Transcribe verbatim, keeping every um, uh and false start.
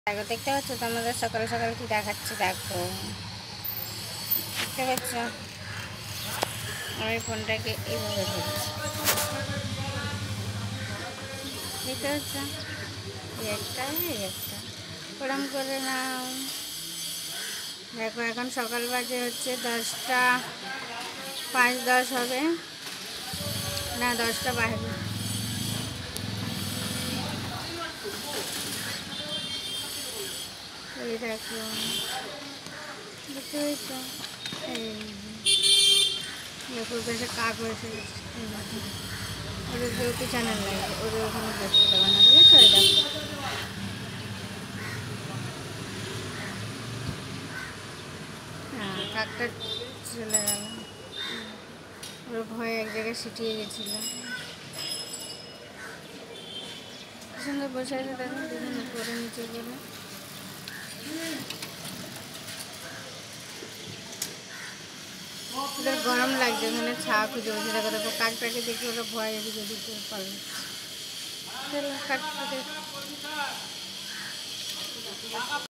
দেখো, দেখতে পাচ্ছ তোমাদের সকাল সকাল কি দেখাচ্ছে? দেখো, দেখতে পাচ্ছ? আমি ফোনটাকে এইভাবে ধরছি, দেখতে পাচ্ছ? এই একটা এই একটা ওরম করে নাও। দেখো, এখন সকাল বাজে হচ্ছে দশটা পাঁচ দশ হবে না, দশটা বাজে। এই দেখো, দেখতে পেয়েছ? এই দেখো, বেশি কাক হয়েছে, ওদের যেহেতু চ্যানেল লাগবে, ওদের ওখানে বসতে দেবে না, বুঝেছো? এই দেখো, হ্যাঁ, কাকটা চলে গেল, ওর ভয়ে এক জায়গায় সিটিয়ে গেছিলো। সুন্দর বসে আছে, দেখো, দুজন উপরে নিচে করে। ওদের গরম লাগছে, ওখানে ছায়া খুঁজে বসে দেখো। দেখো, কাকটাকে দেখে ওরা ভয় এদিকে ওদিকে পালাচ্ছে। চলো, কাকটাকে